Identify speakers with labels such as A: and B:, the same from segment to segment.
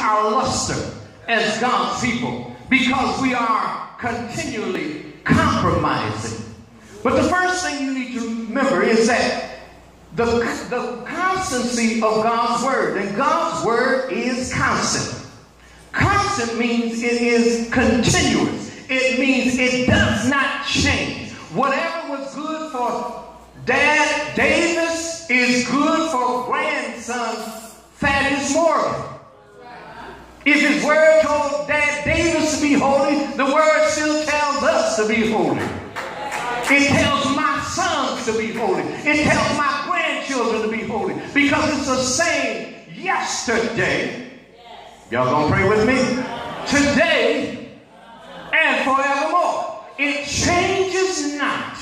A: our luster as God's people because we are continually compromising. But the first thing you need to remember is that the constancy of God's word, and God's word is constant. Constant means it is continuous. It means it does not change. Whatever was good for Dad Davis is good for grandson Thaddeus Morgan. If his word told Dad Davis to be holy, the word still tells us to be holy. It tells my sons to be holy. It tells my grandchildren to be holy. Because it's the same yesterday. Y'all gonna pray with me? Today and forevermore. It changes not.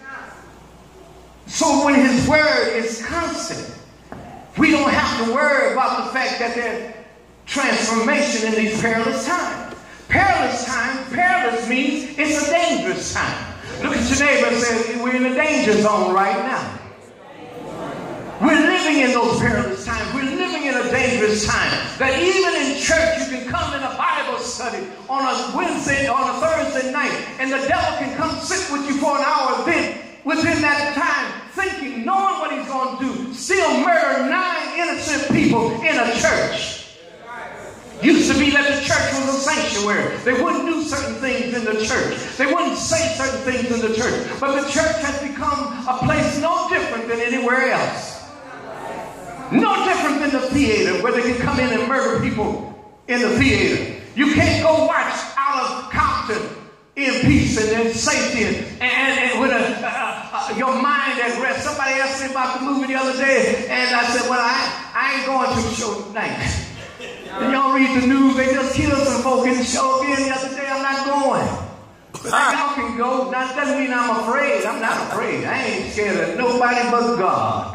A: So when his word is constant, we don't have to worry about the fact that there's transformation in these perilous times. Perilous means it's a dangerous time. Look at your neighbor and say, we're in a danger zone right now. We're living in those perilous times. We're living in a dangerous time. That even in church, you can come in a Bible study on a Wednesday, on a Thursday night, and the devil can come sit with you for an hour. Then, within that time, thinking, knowing what he's going to do, still murder 9 innocent people in a church. Used to be that the church was a sanctuary. They wouldn't do certain things in the church. They wouldn't say certain things in the church. But the church has become a place no different than anywhere else. No different than the theater where they can come in and murder people in the theater. You can't go watch Out of Compton in peace and in safety and with your mind at rest. Somebody asked me about the movie the other day, and I said, well, I ain't going to the show tonight. And y'all read the news, they just killed some folk in the show again the other day. I'm not going. But y'all can go. That doesn't mean I'm afraid. I'm not afraid. I ain't scared of nobody but God.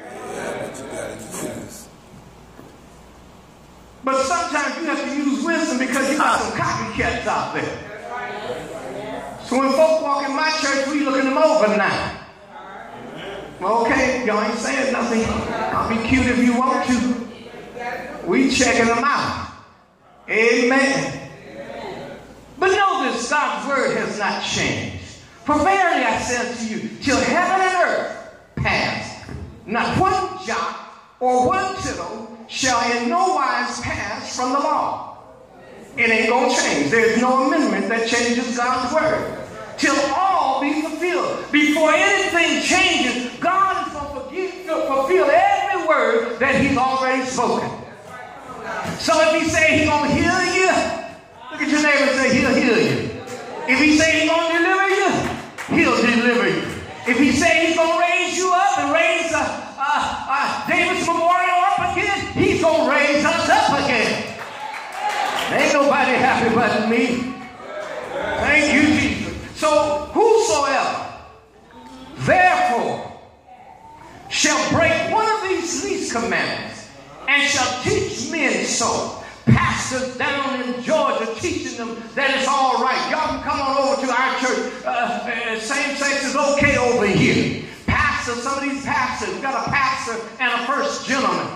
A: But sometimes you have to use wisdom because you got some copycats out there. So when folk walk in my church, we looking them over now. Well, okay, y'all ain't saying nothing. I'll be cute if you want to. We checking them out. Amen. But know this, God's word has not changed. For verily I say unto you, till heaven and earth pass, not one jot or one tittle shall in no wise pass from the law. It ain't going to change. There's no amendment that changes God's word. Till all be fulfilled. Before anything changes, God is going to fulfill every word that he's already spoken. So if he say he's going to heal you, look at your neighbor and say he'll heal you. If he say he's going to deliver you, he'll deliver you. If he say he's going to raise you up and raise David's memorial up again, he's going to raise us up again. Ain't nobody happy but me. Thank you, Jesus. So whosoever therefore shall break one of these least commandments and shall teach men so. Pastors down in Georgia teaching them that it's all right. Y'all can come on over to our church. Same sex is okay over here. Pastors, some of these pastors, we got a pastor and a first gentleman.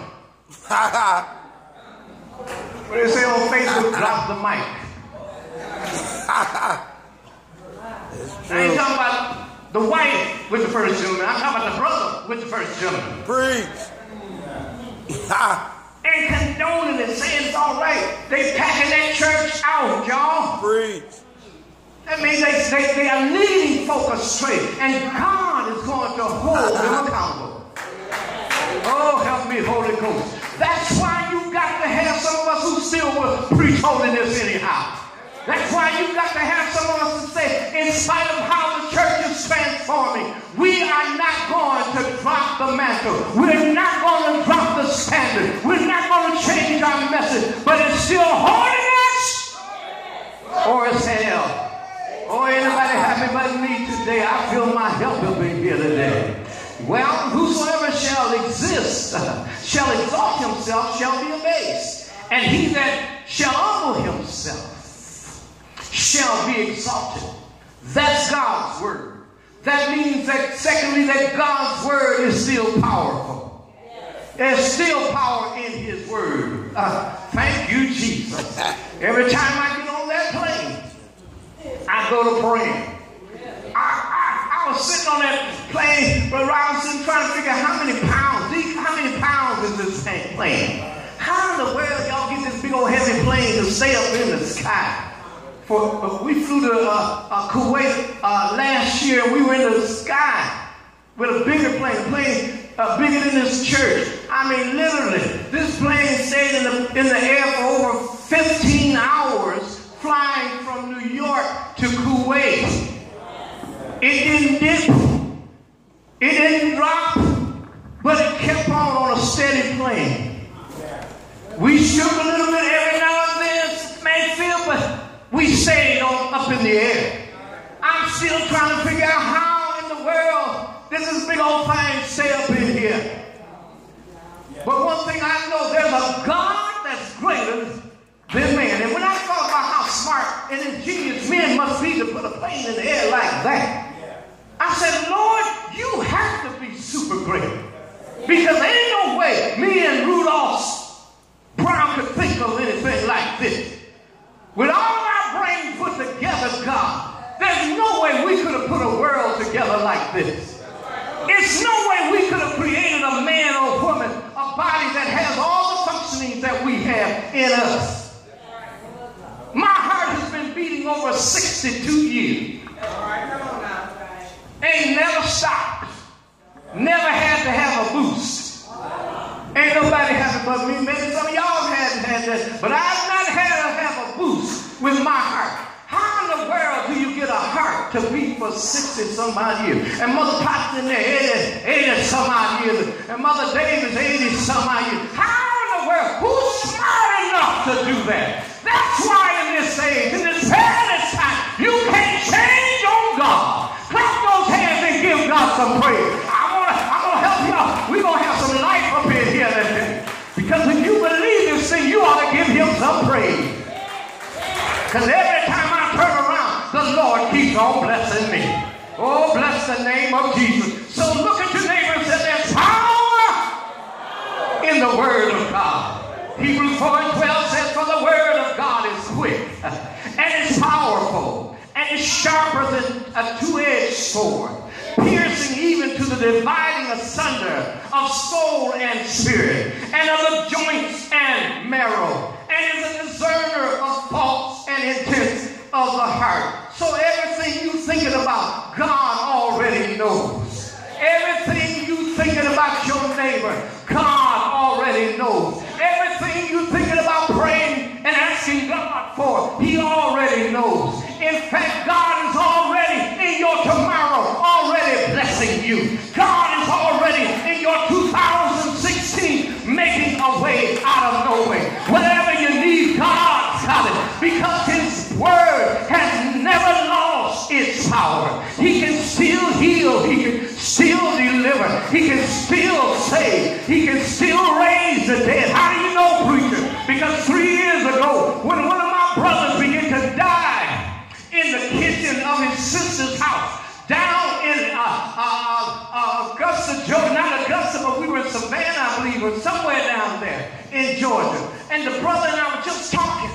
A: What do they say on Facebook? Drop the mic. I ain't talking about the wife with the first gentleman. I'm talking about the brother with the first gentleman.
B: Preach.
A: And condoning it, saying it's all right. They packing that church out, y'all.
B: Preach.
A: That means they are leading folk astray. And God is going to hold them accountable. Oh, help me, Holy Ghost. That's why you got to have some of us who still will preach holiness anyhow. That's why you got to have some of us to say, in spite of how the church is transforming, we are not going to drop the mantle. We're not going to drop the standard. We're not going to change our message. But it's still holiness or it's hell. Oh, anybody happy but me today? I feel my help will be here today. Well, whosoever shall exist, shall exalt himself, shall be abased. And he that shall humble himself shall be exalted. That's God's word. That means that, secondly, that God's word is still powerful. There's still power in his word. word. Thank you, Jesus. Every time I get on that plane, I go to praying. I was sitting on that plane, Brother Robinson, trying to figure out how many pounds is this plane? How in the world y'all get this big old heavy plane to stay up in the sky? We flew to Kuwait last year. We were in the sky with a bigger plane, bigger than this church. I mean, literally, this plane stayed in the air for over 15 hours, flying from New York to Kuwait. It didn't dip, it didn't drop, but it kept on a steady plane. We shook a little bit every now and then, Mayfield, but we stayed up in the air. I'm still trying to figure out how in the world does this big old thing stay up in here. But one thing I know, there's a God that's greater than man. And when I thought about how smart and ingenious men must be to put a plane in the air like that, I said, Lord, you have to be super great. Because there ain't no way me and Rudolph Brown could think of anything like this. With all our brains put together, God, there's no way we could have put a world together like this. It's no way we could have created a man or woman, a body that has all the functionings that we have in us. My heart has been beating over 62 years. Ain't never stopped. Never had to have a boost. Ain't nobody had it but me. Maybe some of y'all had that. But I've not had to have a boost with my heart. How in the world do you get a heart to beat for 60-some odd years? And Mother Potts in there, 80-some odd years. And Mother Davis, 80-some odd years. How in the world? Who's smart enough to do that? That's why in this age, in this perilous time, you can't change on God. Clap those hands and give God some praise. I'm gonna help y'all. We're gonna have some life up in here today. Because if you believe this thing, you ought to give him some praise. Because every time I turn around, the Lord keeps on blessing me. Oh, bless the name of Jesus. So look at your neighbor and say, there's power in the word of God. Hebrews 4:12 says, for the word of God is quick and it's powerful and it's sharper than a two-edged sword, piercing even to the dividing asunder of soul and spirit, and of the joints and marrow, and is a discerner of thoughts and intents of the heart. So everything you thinking about, God already knows. Everything you thinking about your neighbor, God already knows. Everything you thinking about praying and asking God for, he already knows. In fact, God is already in your tomorrow, already blessing you. God is already in your 2016 making a way out of no way. Whatever you need, God's got it. Because his word has never lost its power. He can still heal. He can still deliver. He can still save. He can still raise the dead. How do you know, preacher? Because 3 years ago, when one of my brothers began to die in the kitchen of his sister's house, down in Augusta, Georgia, not Augusta, but we were in Savannah, I believe, or somewhere down there in Georgia. And the brother and I were just talking,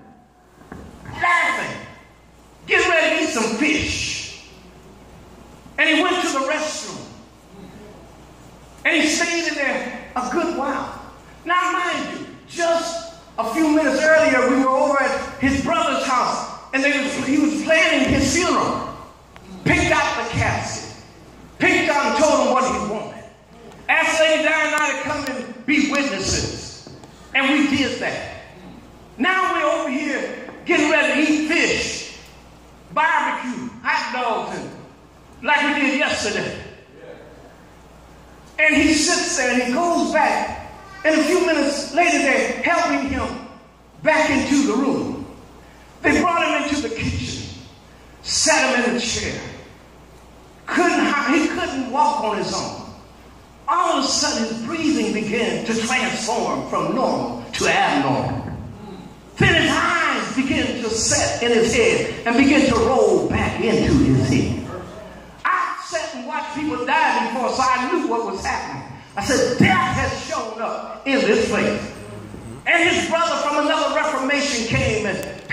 A: laughing, getting ready to eat some fish. And he went to the restroom. And he stayed in there a good while. Now, mind you, just a few minutes earlier, we were over at his brother's house, and he was planning his funeral. Picked out the casket. Picked out and told him what he wanted. Asked Lady Diana to come and be witnesses. And we did that. Now we're over here getting ready to eat fish, barbecue, hot dogs, and like we did yesterday. And he sits there and he goes back. And a few minutes later, they're helping him back into the room. They brought him into the kitchen, sat him in a chair. He couldn't walk on his own. All of a sudden, his breathing began to transform from normal to abnormal. Then his eyes began to set in his head and begin to roll back into his head. I sat and watched people die before, so I knew what was happening. I said, death has shown up in this place. And And his brother from another Reformation came and